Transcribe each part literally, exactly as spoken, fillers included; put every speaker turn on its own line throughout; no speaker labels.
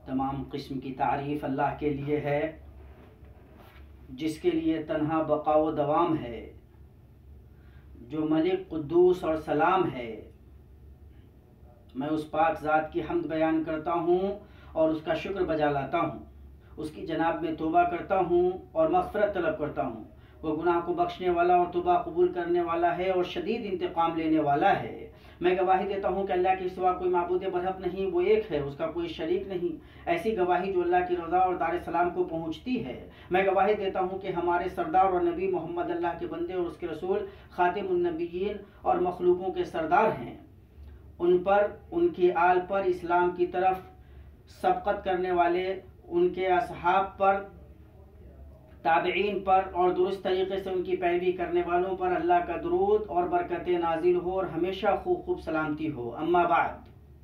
तमाम किस्म की तारीफ़ अल्लाह के लिए है, जिसके लिए तन्हा बका व दवाम है, जो मलिक कुद्दूस और सलाम है। मैं उस पाक ज़ात की हम्द बयान करता हूँ और उसका शुक्र बजा लाता हूँ, उसकी जनाब में तौबा करता हूँ और मग़फ़िरत तलब करता हूँ। वो गुनाह को बख्शने वाला और तौबा कबूल करने वाला है और शदीद इंतकाम लेने वाला है। मैं गवाही देता हूँ कि अल्लाह के सिवा कोई माबूद बरहक नहीं, वो एक है, उसका कोई शरीक नहीं। ऐसी गवाही जो अल्लाह की रज़ा और दार सलाम को पहुँचती है। मैं गवाही देता हूँ कि हमारे सरदार और नबी मोहम्मद अल्लाह के बंदे और उसके रसूल ख़ातिमुन नबिय्यीन और मखलूकों के सरदार हैं। उन पर, उनकी आल पर, इस्लाम की तरफ सबक़त करने वाले उनके असहाब पर, ताबईन पर और दुरुस्त तरीक़े से उनकी पैरवी करने वालों पर अल्लाह का दुरूद और बरकतें नाजिल हो और हमेशा खूब खूब सलामती हो। अम्मा बाद,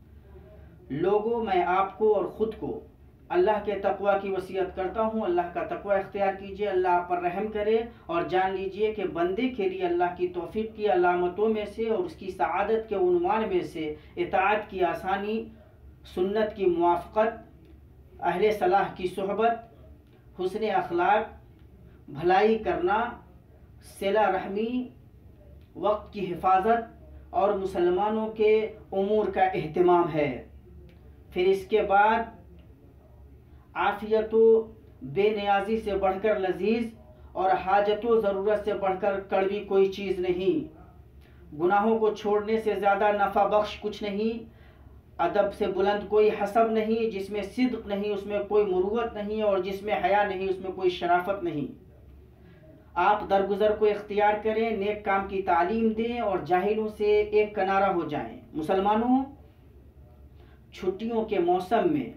लोगों, मैं आपको और ख़ुद को अल्लाह के तक़वा की वसीयत करता हूँ। अल्लाह का तक़वा इख्तियार कीजिए, अल्लाह आप पर रहम करे और जान लीजिए कि बंदे के लिए अल्लाह की तौफ़ीक़ की अलामतों में से और उसकी सआदत के उन्वान में से इताअत की आसानी, सुन्नत की मुवाफ़क़त, अहले सलाह की सोहबत, हुस्न अखलाक, भलाई करना, सिला रहमी, वक्त की हिफाजत और मुसलमानों के उमूर का एहतमाम है। फिर इसके बाद आफ़ियत बेनियाजी से बढ़कर लजीज और हाजत ज़रूरत से बढ़कर कड़वी कोई चीज़ नहीं। गुनाहों को छोड़ने से ज़्यादा नफ़ा बख्श कुछ नहीं। अदब से बुलंद कोई हसब नहीं, जिसमें सिद्क़ नहीं उसमें कोई मुरुवत नहीं और जिसमें हया नहीं उसमें कोई शराफत नहीं। आप दरगुजर को इख्तियार करें, नेक काम की तालीम दें और जाहिलों से एक किनारा हो जाएं। मुसलमानों, छुट्टियों के मौसम में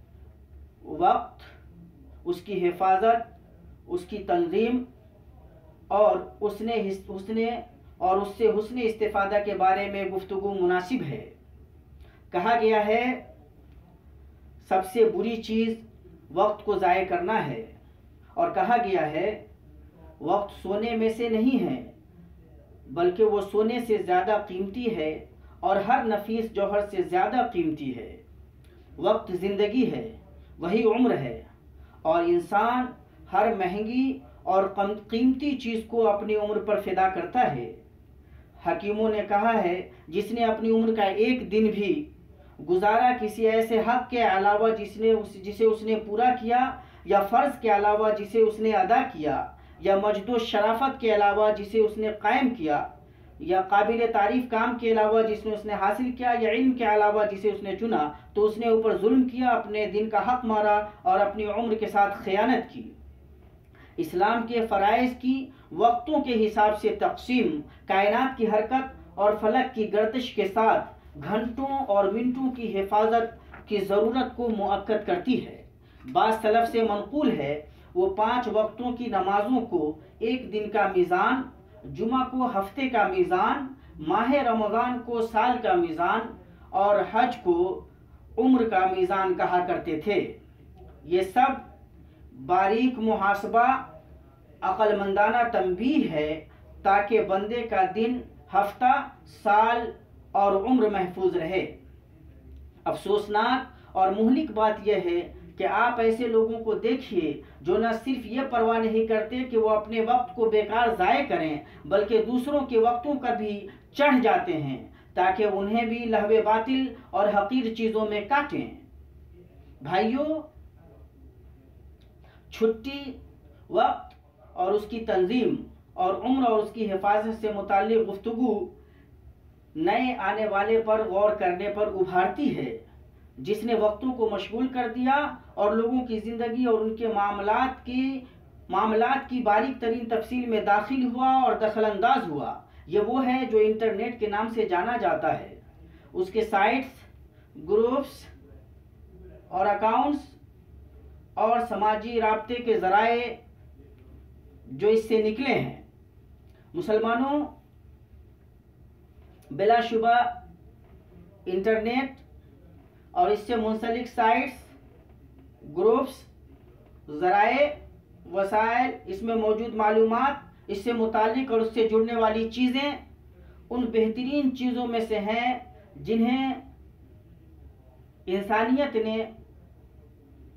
वक्त, उसकी हिफाजत, उसकी तंजीम और उसने हुस्ने और उससे हुस्ने इस्तिफादा के बारे में गुफ्तगू मुनासिब है। कहा गया है सबसे बुरी चीज़ वक्त को ज़ाय करना है और कहा गया है वक्त सोने में से नहीं है बल्कि वो सोने से ज़्यादा कीमती है और हर नफीस जौहर से ज़्यादा कीमती है। वक्त ज़िंदगी है, वही उम्र है और इंसान हर महंगी और कीमती चीज़ को अपनी उम्र पर फ़िदा करता है। हकीमों ने कहा है जिसने अपनी उम्र का एक दिन भी गुजारा किसी ऐसे हक़ के अलावा जिसने उस जिसे उसने पूरा किया, या फ़र्ज़ के अलावा जिसे उसने अदा किया, या मजदो शराफत के अलावा जिसे उसने कायम किया, या काबिल तारीफ़ काम के अलावा जिसने उसने हासिल किया, या इल्म के अलावा जिसे उसने चुना, तो उसने ऊपर जुल्म किया, अपने दिन का हक़ मारा और अपनी उम्र के साथ ख़यानत की। इस्लाम के फ़राइज़ की वक्तों के हिसाब से तक़सीम कायनात की हरकत और फलक की गर्दिश के साथ घंटों और मिनटों की हिफाजत की ज़रूरत को मुअक्कद करती है। बाज़ सलफ़ से मनक़ूल है वो पाँच वक्तों की नमाज़ों को एक दिन का मीज़ान, जुमा को हफ्ते का मीज़ान, माह रमज़ान को साल का मीज़ान और हज को उम्र का मीज़ान कहा करते थे। ये सब बारीक मुहासबा, अक़लमंदाना तंबीह है ताकि बंदे का दिन, हफ्ता, साल और उम्र महफूज रहे। अफसोसनाक और मुहलिक बात यह है कि आप ऐसे लोगों को देखिए जो न सिर्फ ये परवाह नहीं करते कि वो अपने वक्त को बेकार ज़ाय करें, बल्कि दूसरों के वक्तों का भी चढ़ जाते हैं ताकि उन्हें भी लहवे बातिल और हकीर चीज़ों में काटें। भाइयों, छुट्टी, वक्त और उसकी तंजीम और उम्र और उसकी हिफाजत से मुताल्लिक़ गुफ्तगू नए आने वाले पर गौर करने पर उभारती है, जिसने वक्तों को मशगूल कर दिया और लोगों की ज़िंदगी और उनके मामलात की मामलात की बारीक तरीन तफसील में दाखिल हुआ और दखलंदाज हुआ। ये वो है जो इंटरनेट के नाम से जाना जाता है। उसके साइट्स, ग्रुप्स और अकाउंट्स और समाजी राब्ते के ज़राए जो इससे निकले हैं। मुसलमानों, बिलाशुबा इंटरनेट और इससे मुंसलिक साइट्स, ग्रुप्स, ज़राए, वसाइल, इसमें मौजूद मालूमात, इससे मुतालिक और उससे जुड़ने वाली चीज़ें उन बेहतरीन चीज़ों में से हैं जिन्हें इंसानियत ने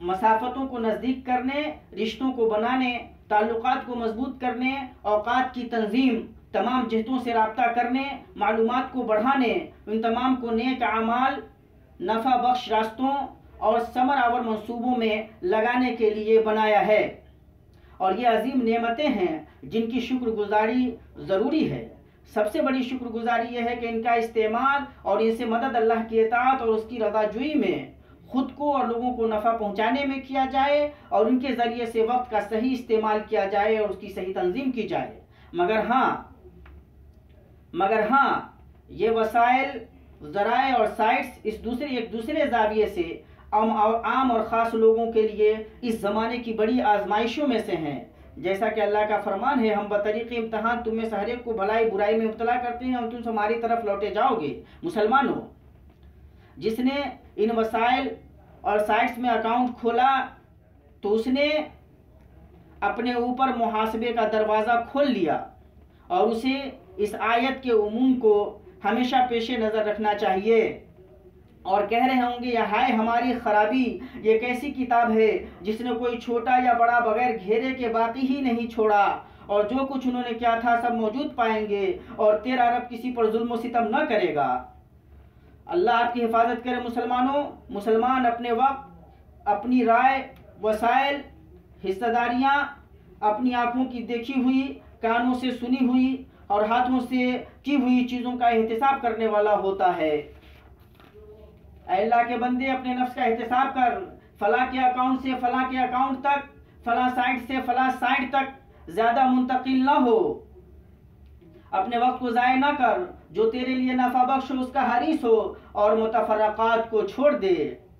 मसाफतों को नज़दीक करने, रिश्तों को बनाने, ताल्लुकात को मजबूत करने, औकात की तंजीम, तमाम जहतों से रब्ता करने, मालूमात को बढ़ाने, उन तमाम को नेक आमाल, नफ़ा बख्श रास्तों और समर आवर मंसूबों में लगाने के लिए बनाया है। और ये अजीम नेमतें हैं जिनकी शुक्रगुजारी ज़रूरी है। सबसे बड़ी शुक्रगुजारी यह है कि इनका इस्तेमाल और इनसे मदद अल्लाह की इताअत और उसकी रज़ाजुई में खुद को और लोगों को नफ़ा पहुंचाने में किया जाए और उनके ज़रिए से वक्त का सही इस्तेमाल किया जाए और उसकी सही तंजीम की जाए। मगर हाँ मगर हाँ ये वसाइल, ज़राए और साइट्स इस दूसरे एक दूसरे जाविये से आम और आम और ख़ास लोगों के लिए इस ज़माने की बड़ी आजमाइशों में से हैं। जैसा कि अल्लाह का फरमान है, हम बतरीक़ इम्तहान तुम में से हर एक को भलाई बुराई में मुब्तला करते हैं और तुम हमारी तरफ लौटे जाओगे। मुसलमानों, जिसने इन वसाइल और साइट्स में अकाउंट खोला तो उसने अपने ऊपर मुहासबे का दरवाज़ा खोल लिया और उसे इस आयत के उमूम को हमेशा पेशे नज़र रखना चाहिए और कह रहे होंगे, या हाय हमारी खराबी, ये कैसी किताब है जिसने कोई छोटा या बड़ा बगैर घेरे के बाकी ही नहीं छोड़ा और जो कुछ उन्होंने किया था सब मौजूद पाएंगे और तेरा रब किसी पर जुल्म सितम न करेगा। अल्लाह आपकी हिफाजत करे। मुसलमानों, मुसलमान अपने वक्त, अपनी राय, वसाइल, हिस्सेदारियाँ अपनी आँखों की देखी हुई, कानों से सुनी हुई और हाथों से की हुई चीज़ों का एहतिसाब करने वाला होता है। अल्लाह के बंदे, अपने नफ्स का एहतिसाब कर, फला के अकाउंट से फला के अकाउंट तक, फला साइट से फला साइट तक ज़्यादा मुंतकिल ना हो। अपने वक्त को ज़ाय ना कर, जो तेरे लिए नफ़ा बख्श हो उसका हरीस हो और मुतफर्रक़ात को छोड़ दे।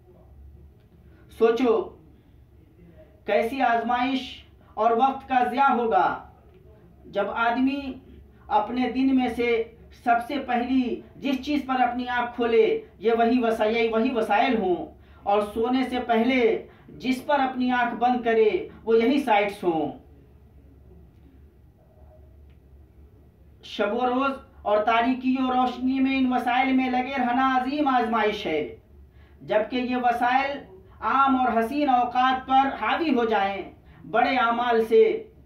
सोचो कैसी आजमाइश और वक्त का ज़िया होगा जब आदमी अपने दिन में से सबसे पहली जिस चीज़ पर अपनी आँख खोले ये वही वसाइल वही वसाइल हों और सोने से पहले जिस पर अपनी आँख बंद करे वो यही साइट्स हों। शब व रोज़ और तारीकी और रोशनी में इन वसाइल में लगे रहना अजीम आजमाइश है, जबकि ये वसाइल आम और हसीन औकात पर हावी हो जाएं, बड़े आमाल से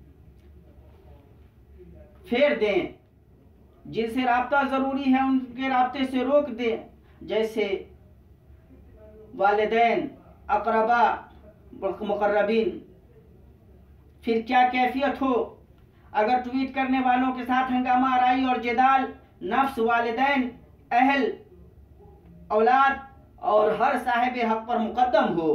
फेर दें, जिनसे राब्ता ज़रूरी है उनके राब्ते से रोक दें, जैसे वालिदैन, अक़रबा, मुक़र्रबीन। फिर क्या कैफियत हो अगर ट्वीट करने वालों के साथ हंगामा आराई और जिदाल नफ्स, वालिदैन, अहल, औलाद और हर साहिब हक पर मुकद्दम हो।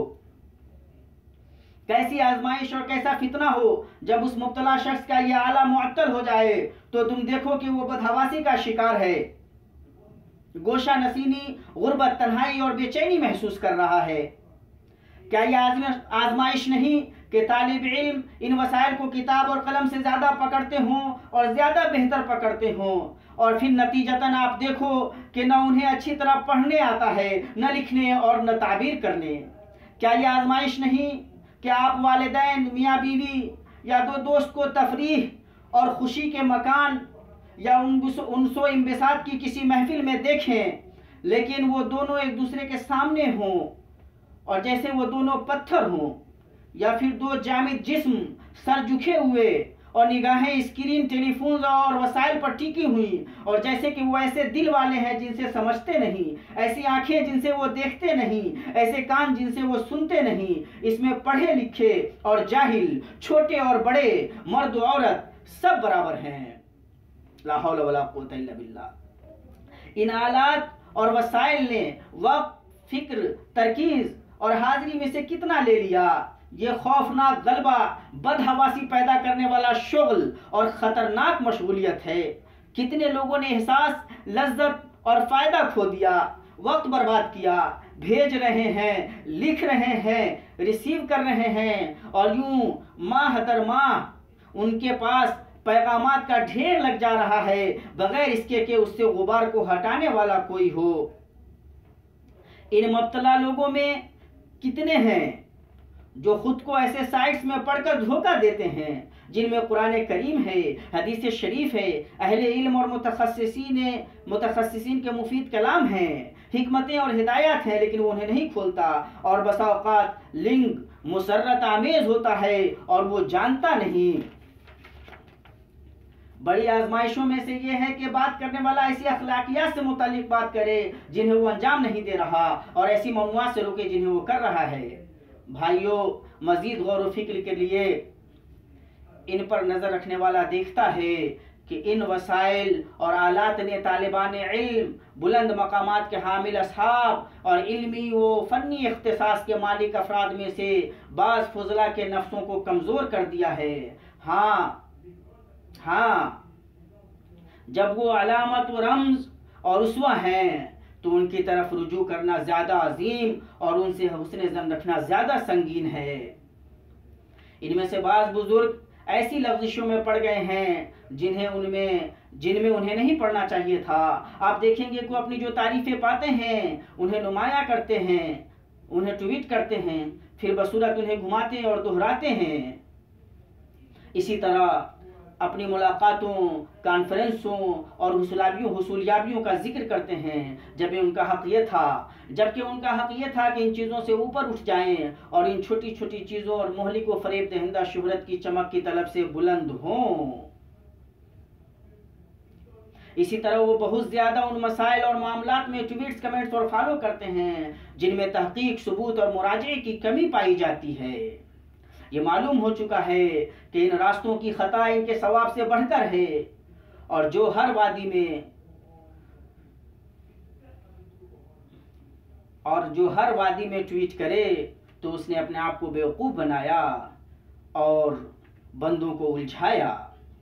कैसी आजमाइश और कैसा फितना हो जब उस मुब्तला शख्स का यह आला मुअत्तल हो जाए तो तुम देखो कि वो बदहवासी का शिकार है, गोशा नसीनी, गुर्बत, तन्हाई और बेचैनी महसूस कर रहा है। क्या यह आजमाइश नहीं कि तालिब इल्म इन वसाइल को किताब और कलम से ज़्यादा पकड़ते हों और ज़्यादा बेहतर पकड़ते हों और फिर नतीजतन आप देखो कि न उन्हें अच्छी तरह पढ़ने आता है, न लिखने और न ताबीर करने। क्या यह आजमाइश नहीं कि आप वालिदैन, मियाँ बीवी या दो दोस्त को तफरीह और खुशी के मकान या उनसो इम्बिसात की किसी महफिल में देखें, लेकिन वो दोनों एक दूसरे के सामने हों और जैसे वो दोनों पत्थर हों, या फिर दो जामिद जिस्म सर झुके हुए और निगाहें स्क्रीन, टेलीफोन और वसाइल पर टिकी हुई, और जैसे कि वो ऐसे दिल वाले हैं जिनसे समझते नहीं, ऐसी आंखें जिनसे वो देखते नहीं, ऐसे कान जिनसे वो सुनते नहीं। इसमें पढ़े लिखे और जाहिल, छोटे और बड़े, मर्द औरत सब बराबर हैं। ला हौला वला कुव्वता इल्ला बिल्लाह। इन आलात और वसाइल ने वक्त, फिक्र, तरकीज और हाजिरी में से कितना ले लिया। ये खौफनाक गलबा, बदहवासी पैदा करने वाला शुगल और ख़तरनाक मशगूलियत है। कितने लोगों ने एहसास, लज्जत और फ़ायदा खो दिया, वक्त बर्बाद किया, भेज रहे हैं, लिख रहे हैं, रिसीव कर रहे हैं और यूं माह दर माह उनके पास पैगामात का ढेर लग जा रहा है बगैर इसके कि उससे गुबार को हटाने वाला कोई हो। इन मुब्तला लोगों में कितने हैं जो खुद को ऐसे साइट्स में पढ़कर धोखा देते हैं जिनमें कुरान करीम है, हदीस शरीफ है, अहले इल्म और मुतखस्सिसीन मुतखस्सिसीन के मुफीद कलाम हैं, हिकमतें और हिदायत हैं, लेकिन वो उन्हें नहीं खोलता और बसा औकात लिंग मुसर्रत आमेज होता है और वो जानता नहीं। बड़ी आजमाइशों में से ये है कि बात करने वाला ऐसी अखलाकियात से मुतालिक बात करे जिन्हें वो अंजाम नहीं दे रहा और ऐसी ममनुआत से रोके जिन्हें वो कर रहा है। भाइयों, मजीद गौर व फिक्र के लिए इन पर नजर रखने वाला देखता है कि इन वसाइल और आलात ने तालिबान इल्म, बुलंद मकामात के हामिल असहाब और इल्मी व फनी इख्तिसास के मालिक अफराद में से बाज़ फुजला के नफ्सों को कमज़ोर कर दिया है। हाँ हाँ जब वो अलामत व रम्ज और उसवा हैं तो उनकी तरफ रुजू करना ज़्यादा अजीम और उनसे हुस्न ज़न रखना ज़्यादा संगीन है। इनमें से बाज़ बुजुर्ग ऐसी लफ्ज़िशों में पड़ गए हैं जिन्हें उनमें जिनमें उन्हें नहीं पढ़ना चाहिए था। आप देखेंगे कि अपनी जो तारीफ़ें पाते हैं उन्हें नुमाया करते हैं, उन्हें ट्वीट करते हैं, फिर बसूरत उन्हें घुमाते और दोहराते हैं। इसी तरह अपनी मुलाकातों, कॉन्फ्रेंसों और हुसूलाबियों हुसूलियाबियों का जिक्र करते हैं, जबकि उनका हक ये था जबकि उनका हक ये था कि इन चीज़ों से ऊपर उठ जाएं और इन छोटी छोटी चीज़ों और मोहलिक व फरेब दहिंदा शुहरत की चमक की तलब से बुलंद हों। इसी तरह वो बहुत ज़्यादा उन मसाइल और मामलात में ट्वीट्स, कमेंट्स और फॉलो करते हैं जिनमें तहकीक, सबूत और मुराजे की कमी पाई जाती है। ये मालूम हो चुका है कि इन रास्तों की खता इनके सवाब से बढ़कर है और जो हर वादी में और जो हर वादी में ट्वीट करे तो उसने अपने आप को बेवकूफ़ बनाया और बंदों को उलझाया।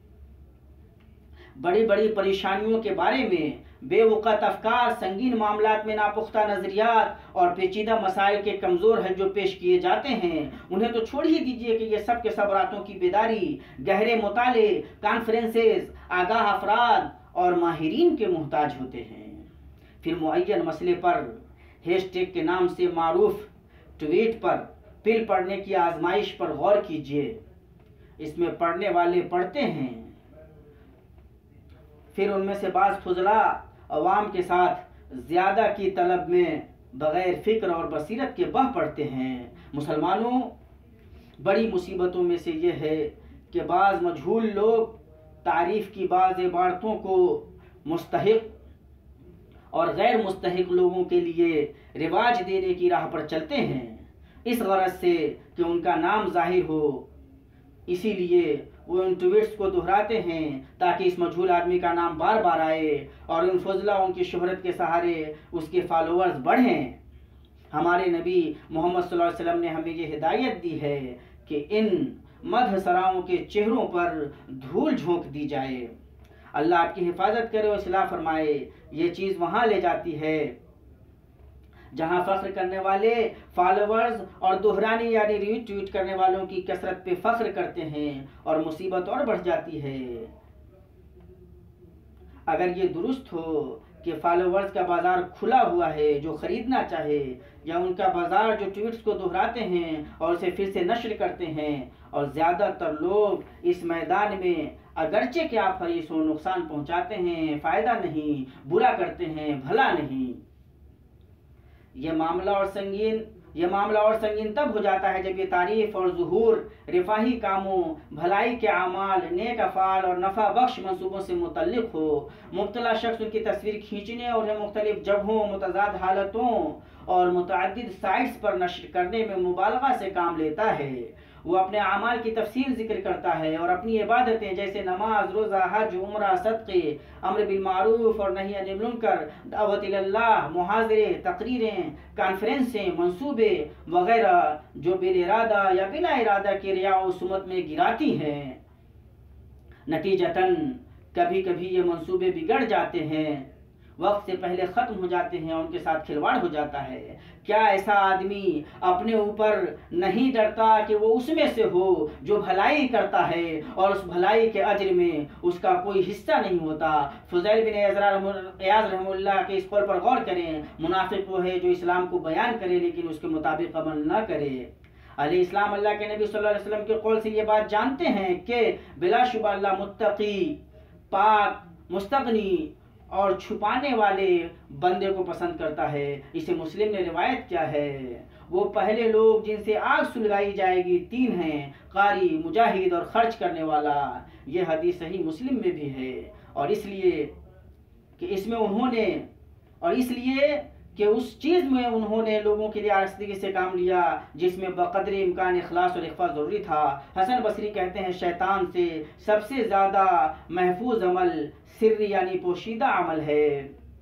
बड़ी बड़ी परेशानियों के बारे में बेवकूफ़ अफकार, संगीन मामलात में नापुख्ता नज़रियात और पेचीदा मसाइल के कमज़ोर हल जो पेश किए जाते हैं उन्हें तो छोड़ ही दीजिए कि ये सब के सब रातों की बेदारी, गहरे मुताले, कॉन्फ्रेंसेस, आगाह अफराद और माहिरीन के मोहताज होते हैं। फिर मुअय्यन मसले पर हैशटैग के नाम से मारूफ ट्वीट पर पिल पढ़ने की आजमाइश पर गौर कीजिए। इसमें पढ़ने वाले पढ़ते हैं, फिर उनमें से बाज़ फुजला अवाम के साथ ज़्यादा की तलब में बग़ैर फ़िक्र और बसीरत के बह पड़ते हैं। मुसलमानों, बड़ी मुसीबतों में से ये है कि बाज़ मजहूल लोग तारीफ़ की बाज़ इबारतों को मुस्तहिक और गैर मुस्तहिक लोगों के लिए रिवाज देने की राह पर चलते हैं, इस गरज से कि उनका नाम जाहिर हो। इसीलिए वो इन ट्वीट्स को दोहराते हैं ताकि इस मजहूल आदमी का नाम बार बार आए और इन फजला उनकी शोहरत के सहारे उसके फॉलोअर्स बढ़ें। हमारे नबी मोहम्मद सल्लल्लाहु अलैहि वसल्लम ने हमें ये हिदायत दी है कि इन मदह सराओं के चेहरों पर धूल झोंक दी जाए। अल्लाह आपकी हिफाजत करे और इस्लाह फरमाए। ये चीज़ वहाँ ले जाती है जहाँ फ़ख्र करने वाले फॉलोअर्स और दोहरानी यानी रीट्वीट करने वालों की कसरत पे फ़ख्र करते हैं और मुसीबत और बढ़ जाती है। अगर ये दुरुस्त हो कि फॉलोअर्स का बाज़ार खुला हुआ है जो ख़रीदना चाहे, या उनका बाज़ार जो ट्वीट्स को दोहराते हैं और उसे फिर से नश्र करते हैं, और ज़्यादातर लोग इस मैदान में अगरचे कि आप हरीस हो नुकसान पहुँचाते हैं, फ़ायदा नहीं, बुरा करते हैं, भला नहीं। यह मामला और संगीन यह मामला और संगीन तब हो जाता है जब ये तारीफ और ज़ुहूर रिफाही कामों, भलाई के आमाल, नेक अफ़ाल और नफ़ा बख्श मंसूबों से मुतल्लिक़ हो। मुब्तला शख्स उनकी तस्वीर खींचने और उन्हें मुख्तलिफ जगहों, मुतज़ाद हालतों और मुतअद्दिद साइट्स पर नश्र करने में मुबालगा से काम लेता है। वो अपने आमाल की तफसील जिक्र करता है और अपनी इबादतें जैसे नमाज, रोज़ा, हज, उम्रा, सदक़े, अम्र बिल मारूफ और नही अनिल मुनकर, दावत इल्लाह, मुहाज़रे, तकरीरें, कॉन्फ्रेंसें, मंसूबे वगैरह जो बिल इरादा या बिला इरादा के रिया और सुमत में गिराती हैं। नतीजतन कभी कभी ये मंसूबे बिगड़ जाते हैं, वक्त से पहले ख़त्म हो जाते हैं और उनके साथ खिलवाड़ हो जाता है। क्या ऐसा आदमी अपने ऊपर नहीं डरता कि वो उसमें से हो जो भलाई करता है और उस भलाई के अज्र में उसका कोई हिस्सा नहीं होता? फुज़ैल बिन इयाज़ रहमतुल्लाह के इस कौल पर गौर करें। मुनाफिक वो है जो इस्लाम को बयान करे लेकिन उसके मुताबिक अमल न करे। अलैहिस्सलाम अल्लाह के नबी सल्लल्लाहु अलैहि वसल्लम के कौल से ये बात जानते हैं कि बिलाशुबा अल्लाह मुत्तकी, पाक, मुस्तगनी और छुपाने वाले बंदे को पसंद करता है। इसे मुस्लिम ने रिवायत किया है। वो पहले लोग जिनसे आग सुलगाई जाएगी तीन हैं, कारी, मुजाहिद और खर्च करने वाला। ये हदीस सही मुस्लिम में भी है। और इसलिए कि इसमें उन्होंने और इसलिए कि उस चीज़ में उन्होंने लोगों के लिए आस्तिकी से काम लिया जिसमें बक़द्र इम्कान इखलास और इख्फा ज़रूरी था। हसन बसरी कहते हैं शैतान से सबसे ज़्यादा महफूज अमल सिर्र यानी पोशीदा अमल है।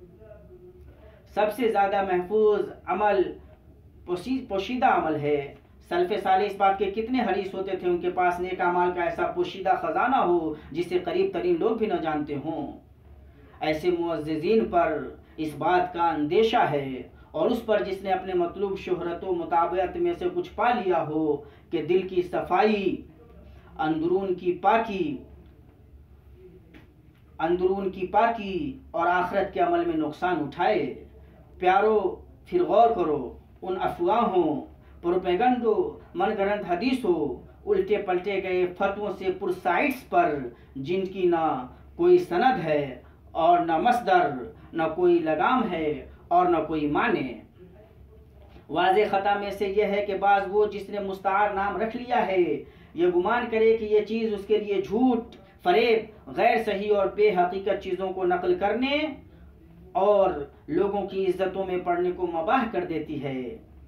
सबसे ज़्यादा महफूज अमल पोशीदा अमल है। सल्फ़े साले इस बात के कितने हरीस होते थे उनके पास नेक अमाल का ऐसा पोशीदा ख़जाना हो जिसे करीब तरीन लोग भी न जानते हों। ऐसे मुअज़्ज़िज़ीन पर इस बात का अंदेशा है और उस पर जिसने अपने मतलूब शोहरत व मुताबियत में से कुछ पा लिया हो कि दिल की सफाई, अंदरून की पाकी अंदरून की पाकी और आखिरत के अमल में नुकसान उठाए। प्यारो, फिर गौर करो उन अफवाहों, प्रोपेगंडो, मनगढ़ंत हदीसों, उल्टे पलटे गए फतवों से पुरसाइट्स पर जिनकी ना कोई सनद है और न मसदर, न कोई लगाम है और न कोई माने। वाज़े ख़ता में से यह है कि बाज़ वो जिसने मुस्तार नाम रख लिया है ये गुमान करे कि ये चीज़ उसके लिए झूठ, फरेब, गैर सही और बेहकीकत चीज़ों को नकल करने और लोगों की इज्जतों में पड़ने को मुबाह कर देती है।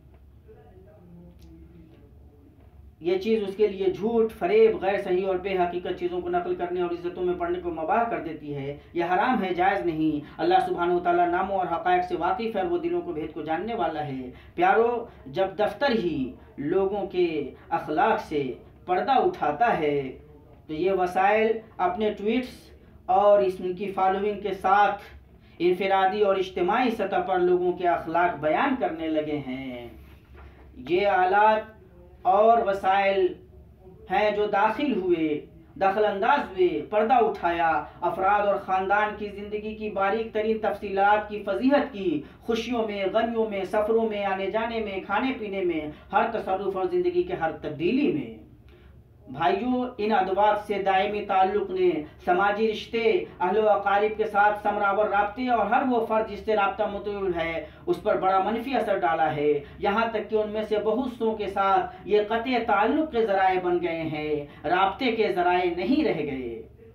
ये चीज़ उसके लिए झूठ, फरेब, गैर सही और बेहकीकत चीज़ों को नकल करने और इज्जतों में पड़ने को मुबाह कर देती है। यह हराम है, जायज़ नहीं। अल्लाह सुब्हानहु व तआला नामों और हक़ाइक़ से वाकिफ़ है, वो दिलों को भेद को जानने वाला है। प्यारो, जब दफ्तर ही लोगों के अखलाक से पर्दा उठाता है तो ये वसाइल अपने ट्वीट्स और इसकी फॉलोइंग के साथ इनफरादी और इज्तिमाई सतह पर लोगों के अखलाक बयान करने लगे हैं। ये आलात और वसाइल हैं जो दाखिल हुए, दखल अंदाज हुए, पर्दा उठाया, अफराद और ख़ानदान की ज़िंदगी की बारीक तरीन तफसीलात की फजीहत की, खुशियों में, गमियों में, सफ़रों में, आने जाने में, खाने पीने में, हर तसर्रुफ़ और ज़िंदगी के हर तब्दीली में। भाइयों, इन अदवात से दायमी ताल्लुक़ ने समाजी रिश्ते, अहलो अकारिब के साथ समरावर राब्ते और हर वो फ़र्द जिससे राब्ता मुतल है उस पर बड़ा मनफी असर डाला है। यहाँ तक कि उनमें से बहुत सौ के साथ ये क़त्ए ताल्लुक़ के ज़राए बन गए हैं, राब्ते के ज़राए नहीं रह गए।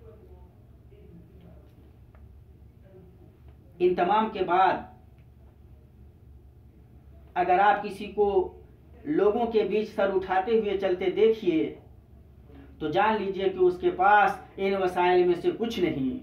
इन तमाम के बाद अगर आप किसी को लोगों के बीच सर उठाते हुए चलते देखिए तो जान लीजिए कि उसके पास इन वसाइल में से कुछ नहीं।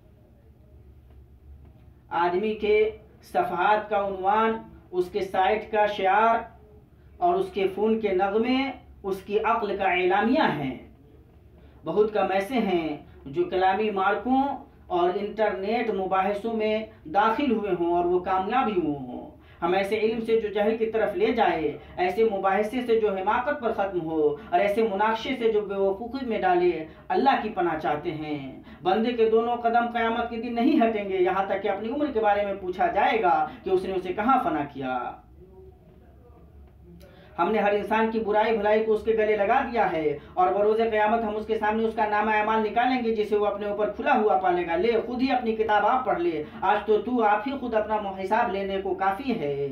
आदमी के सफ़हात का उन्वान, उसके साइट का शिआर और उसके फ़ोन के नगमे उसकी अक्ल का एलामिया हैं। बहुत कम ऐसे हैं जो कलामी मार्कों और इंटरनेट मुबाहिसों में दाखिल हुए हों और वो कामयाब ही हुए हों। हम ऐसे इल्म से जो जहल की तरफ ले जाए, ऐसे मुबाहिसे से जो हिमाकत पर ख़त्म हो और ऐसे मुनाक़शे से जो बेवकूफ़ी में डाले, अल्लाह की पनाह चाहते हैं। बंदे के दोनों कदम क़यामत के दिन नहीं हटेंगे, यहाँ तक कि अपनी उम्र के बारे में पूछा जाएगा कि उसने उसे कहाँ फना किया। हमने हर इंसान की बुराई भलाई को उसके गले लगा दिया है और बरोज़े क़यामत हम उसके सामने उसका नामा अमाल निकालेंगे जिसे वो अपने ऊपर खुला हुआ पालेगा। ले, खुद ही अपनी किताब आप पढ़ ले, आज तो तू आप ही खुद अपना हिसाब लेने को काफ़ी है।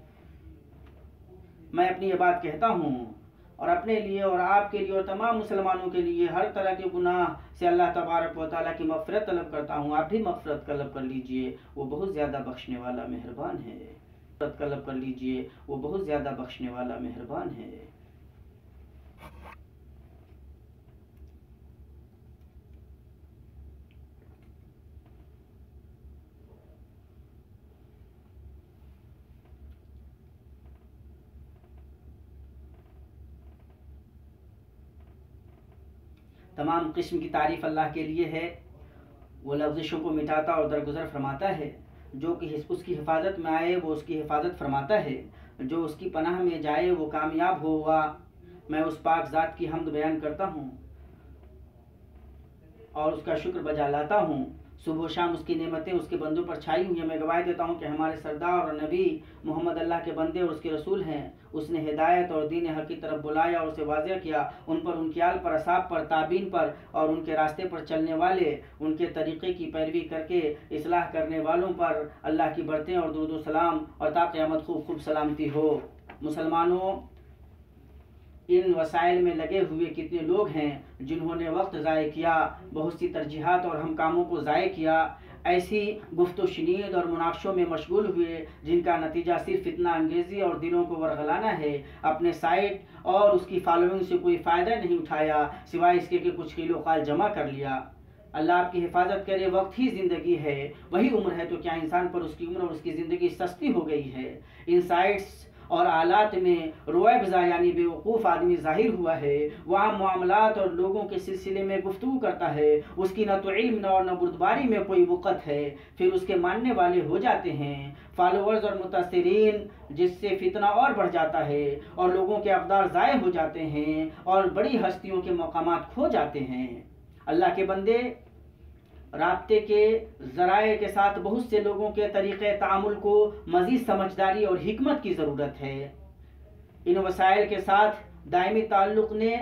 मैं अपनी ये बात कहता हूँ और अपने लिए और आपके लिए और तमाम मुसलमानों के लिए हर तरह के गुनाह से अल्लाह तबारक व तआला की मग़फ़िरत तलब करता हूँ। आप भी मग़फ़िरत तलब कर लीजिए, वो बहुत ज़्यादा बख्शने वाला मेहरबान है। तलब कर लीजिए, वो बहुत ज़्यादा बख्शने वाला मेहरबान है। तमाम किस्म की तारीफ़ अल्लाह के लिए है। वो लफ्ज़िशों को मिटाता और दरगुजर फरमाता है। जो कि उसकी हिफाजत में आए वो उसकी हिफाजत फरमाता है, जो उसकी पनाह में जाए वो कामयाब होगा। मैं उस पाक ज़ात की हम्द बयान करता हूँ और उसका शुक्र बजा लाता हूँ। सुबह शाम उसकी नेमतें उसके बंदों पर छाई हुई हैं। मैं गवाही देता हूँ कि हमारे सरदार और नबी मोहम्मद अल्लाह के बंदे और उसके रसूल हैं। उसने हिदायत और दीन हक़ की तरफ बुलाया और उसे वाज़ेह किया। उन पर, उनके आल पर, असाब पर, ताबीन पर और उनके रास्ते पर चलने वाले, उनके तरीक़े की पैरवी करके इस्लाह करने वालों पर अल्लाह की बरकतें और दुरूद व सलाम और ता क़यामत खूब खूब सलामती हो। मुसलमानों, इन वसाइल में लगे हुए कितने लोग हैं जिन्होंने वक्त ज़ाय किया, बहुत सी तरजीहात और हम कामों को ज़ाय किया, ऐसी गुफ्तो शनीद और मुनाक़शों में मशगूल हुए जिनका नतीजा सिर्फ फितना अंगेज़ी और दिलों को वरगलाना है। अपने साइट और उसकी फॉलोइंग से कोई फ़ायदा नहीं उठाया सिवाय इसके कि कुछ किलो काल जमा कर लिया। अल्लाह आपकी हिफाजत करे। वक्त ही ज़िंदगी है, वही उम्र है, तो क्या इंसान पर उसकी उम्र और उसकी ज़िंदगी सस्ती हो गई है। इन साइट्स और आलात में रोएबज़ा यानी बेवकूफ़ आदमी ज़ाहिर हुआ है। वहाँ मामलात और लोगों के सिलसिले में गुफ्तगू करता है, उसकी न तो इल्म न और न बुर्दबारी में कोई वक़्त है, फिर उसके मानने वाले हो जाते हैं फॉलोअर्स और मुतासिरीन, जिससे फितना और बढ़ जाता है और लोगों के अक़दार ज़ाय हो जाते हैं और बड़ी हस्तियों के मकामात खो जाते हैं। अल्लाह के बंदे, राब्ते के ज़राए के साथ बहुत से लोगों के तरीक़े तामुल को मज़ीद समझदारी और हिकमत की ज़रूरत है। इन वसाइल के साथ दायमी ताल्लुक़ ने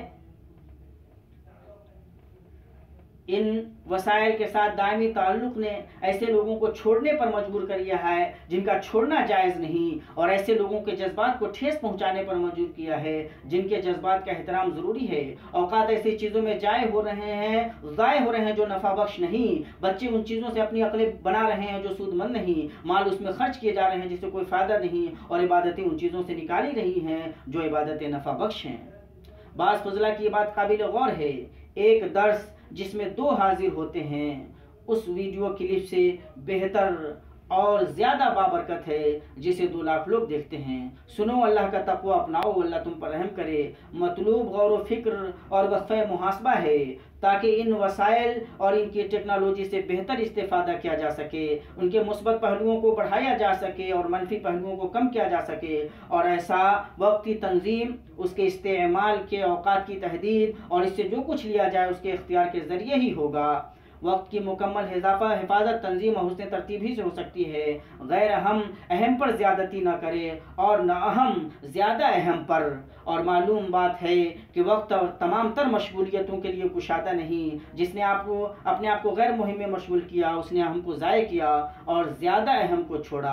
इन वसाइल के साथ दायमी ताल्लुक़ ने ऐसे लोगों को छोड़ने पर मजबूर कर दिया है जिनका छोड़ना जायज़ नहीं, और ऐसे लोगों के जज्बात को ठेस पहुंचाने पर मजबूर किया है जिनके जज्बात का एहतराम ज़रूरी है। औकात ऐसी चीज़ों में जाए हो रहे हैं ज़ाय हो रहे हैं जो नफ़ा बख्श नहीं। बच्चे उन चीज़ों से अपनी अक़लें बना रहे हैं जो सूदमंद नहीं। माल उसमें खर्च किए जा रहे हैं जिससे कोई फ़ायदा नहीं, और इबादतें उन चीज़ों से निकाली रही हैं जो इबादतें नफ़ा बख्श हैं। बाज़ फज़ला की बात काबिल गौर है, एक दर्स जिसमें दो हाजिर होते हैं उस वीडियो क्लिप से बेहतर और ज़्यादा बाबरकत है जिसे दो लाख लोग देखते हैं। सुनो, अल्लाह का तक़वा अपनाओ, अल्लाह तुम पर रहम करे। मतलूब गौर व फिक्र और वक़फ़े मुहासबा है ताकि इन वसाइल और इनकी टेक्नोलॉजी से बेहतर इस्तेफ़ादा किया जा सके, उनके मुस्बत पहलुओं को बढ़ाया जा सके और मनफी पहलुओं को कम किया जा सके, और ऐसा वक्त की तंजीम, उसके इस्तेमाल के औकात की तहदीद और इससे जो कुछ लिया जाए उसके इख्तियार के ज़रिए ही होगा। वक्त की मुकम्मल हिफाजत हिफाजत तंजीम और हुस्न तरतीब ही से हो सकती है। गैर अहम अहम पर ज़्यादती न करे और न अहम ज़्यादा अहम पर। और मालूम बात है कि वक्त और तमाम तर मशगूलियतों के लिए कुशादा नहीं। जिसने आपको अपने आप को गैर मुहिम में मशगूल किया उसने अहम को ज़ाय किया और ज़्यादा अहम को छोड़ा।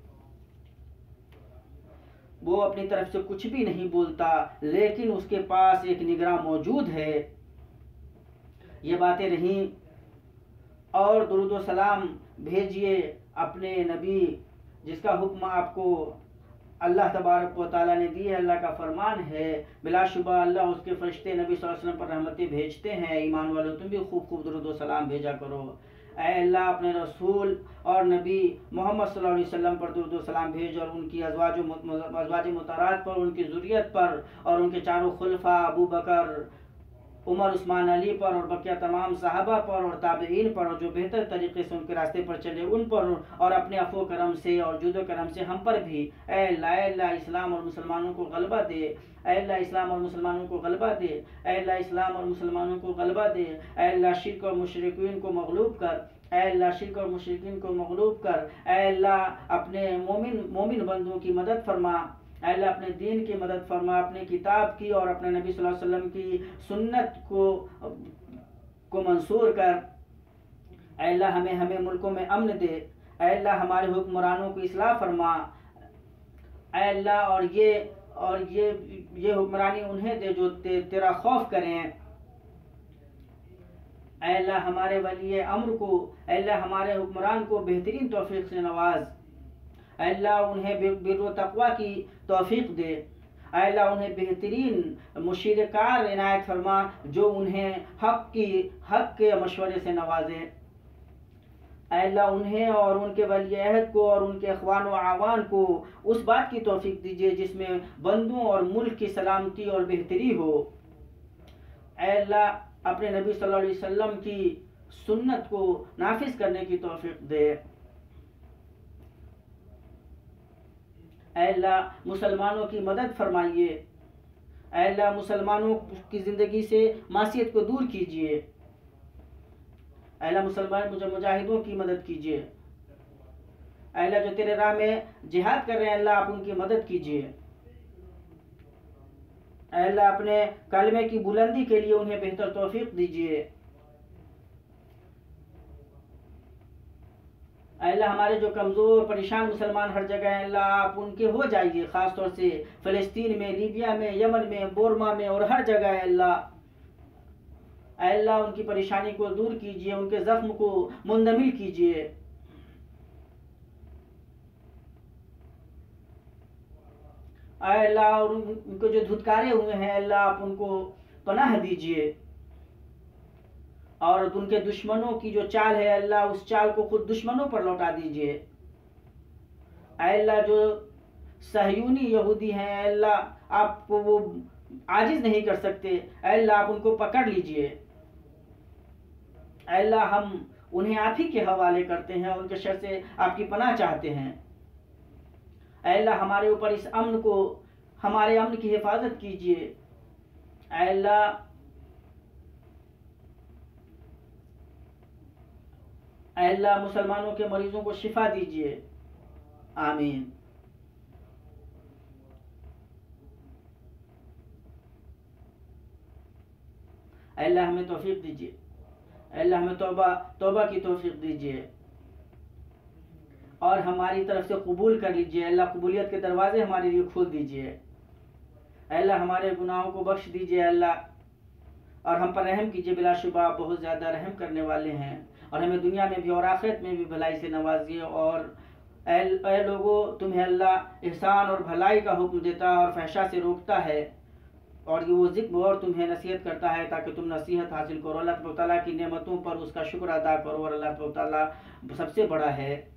वो अपनी तरफ से कुछ भी नहीं बोलता लेकिन उसके पास एक निगरान मौजूद है। ये बातें रहीं, और दुरूद व सलाम भेजिए अपने नबी जिसका हुक्म आपको अल्लाह तबारक व तआला ने दी है। अल्लाह का फरमान है, बिलाशुबा अल्लाह उसके फरिश्ते नबी सल्लल्लाहु अलैहि वसल्लम पर रहमतें भेजते हैं। ईमान वालों तुम भी खूब खूब दुरूद व सलाम भेजा करो। ऐ अल्लाह अपने रसूल और नबी मोहम्मद सल्लल्लाहु अलैहि वसल्लम पर दुरूद व सलाम भेज और उनकी अज़वाज अज़वाज मुताहरात पर, उनकी ज़ुर्रियत पर और उनके चारों खुलफा अबू बकर, उमर, उस्मान, अली पर और बकिया तमाम सहाबा पर और ताबईन पर और जो बेहतर तरीके से उनके रास्ते पर चले उन पर, और अपने अफ़ो करम से और जुदो करम से हम पर भी। ऐ अल्लाह इस्लाम और मुसलमानों को गलबा दे। ऐ अल्लाह इस्लाम और मुसलमानों को गलबा दे। ऐ अल्लाह इस्लाम और मुसलमानों को गलबा दे। ऐ अल्लाह शिर्क और मुशरिकीन को मग़लूब कर। ऐ अल्लाह शिर्क और मुशरिकीन को मग़लूब कर। ऐ अल्लाह अपने मोमिन मोमिन बंदों की मदद फरमा। अल्लाह अपने दीन की मदद फरमा, अपने किताब की और अपने नबी सल्लल्लाहु अलैहि वसल्लम की सुन्नत को को मंसूर कर। अल्लाह हमें हमें मुल्कों में अमन दे। अल्लाह हमारे हुक्मरानों को इस्लाह फरमा। अल्लाह और ये और ये ये हुक्मरानी उन्हें दे जो ते, तेरा खौफ करें। अल्लाह हमारे वली अम्र को, अल्लाह हमारे हुक्मरान को बेहतरीन तौफीक से नवाज। अल्लाह उन्हें बिर्र तक़वा की तौफीक दे। अल्लाह उन्हें बेहतरीन मुशीरकार इनायत फरमा जो उन्हें हक़ की हक़ के मशवरे से नवाजे। अल्लाह उन्हें और उनके वली अहद को और उनके अख़वान व आवान को उस बात की तौफीक दीजिए जिसमें बंदों और मुल्क की सलामती और बेहतरी हो। अल्लाह अपने नबी सल्लल्लाहु अलैहि वसल्लम की सुन्नत को नाफिज करने की तौफीक दे। अल्लाह मुसलमानों की मदद फरमाइए। अल्लाह मुसलमानों की ज़िंदगी से मासियत को दूर कीजिए। अल्लाह मुसलमान मुझे मुजाहिदों की मदद कीजिए। अल्लाह जो तेरे राह में जिहाद कर रहे हैं अल्लाह आप उनकी मदद कीजिए। अल्लाह अपने कलमे की बुलंदी के लिए उन्हें बेहतर तौफीक दीजिए। अल्लाह हमारे जो कमज़ोर परेशान मुसलमान हर जगह हैं अल्लाह आप उनके हो जाइए, ख़ास तौर से फ़लस्तीन में, लीबिया में, यमन में, बोरमा में और हर जगह अल्लाह अल्लाह उनकी परेशानी को दूर कीजिए, उनके ज़ख्म को मुंदमिल कीजिए। अल्लाह और उनको जो धुतकारे हुए हैं अल्लाह आप उनको पनाह दीजिए, और उनके दुश्मनों की जो चाल है अल्लाह उस चाल को खुद दुश्मनों पर लौटा दीजिए। अल्लाह जो सहयूनी यहूदी हैं अल्लाह आपको वो आजिज नहीं कर सकते, अल्लाह आप उनको पकड़ लीजिए। अल्लाह हम उन्हें आप ही के हवाले करते हैं, उनके शर से आपकी पनाह चाहते हैं। अल्लाह हमारे ऊपर इस अमन को, हमारे अमन की हिफाजत कीजिए। अल्लाह अल्लाह मुसलमानों के मरीजों को शिफा दीजिए, आमीन। अल्लाह हमें तौफीक दीजिए, अल्लाह हमें तौबा तौबा की तौफीक दीजिए और हमारी तरफ से कबूल कर लीजिए। अल्लाह कबूलियत के दरवाजे हमारे लिए खोल दीजिए। अल्लाह हमारे गुनाहों को बख्श दीजिए अल्लाह, और हम पर रहम कीजिए। बिलाशुबा आप बहुत ज़्यादा रहम करने वाले हैं, और हमें दुनिया में भी और आखिरत में भी भलाई से नवाजिए। और ऐ लोगों, तुम्हें अल्लाह एहसान और भलाई का हुक्म देता है और फहशा से रोकता है, और ये वो ज़िक्र और तुम्हें नसीहत करता है ताकि तुम नसीहत हासिल करो। अल्लाह तआला की नेमतों पर उसका शुक्र अदा करो, और अल्लाह तआला सबसे बड़ा है।